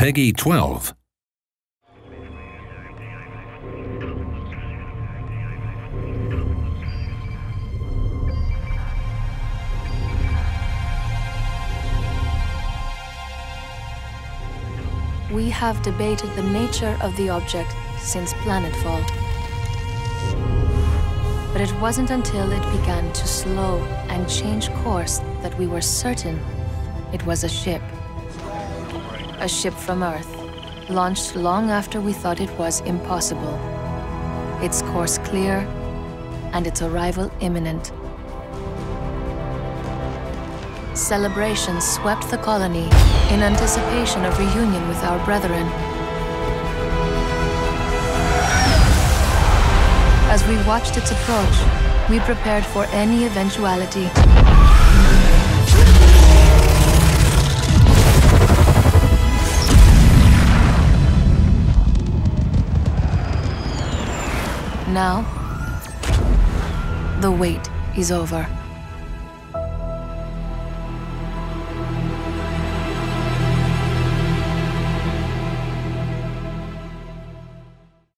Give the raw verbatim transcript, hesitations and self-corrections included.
Peggy twelve. We have debated the nature of the object since planetfall. But it wasn't until it began to slow and change course that we were certain it was a ship. A ship from Earth, launched long after we thought it was impossible. Its course clear, and its arrival imminent. Celebrations swept the colony in anticipation of reunion with our brethren. As we watched its approach, we prepared for any eventuality. Now, the wait is over.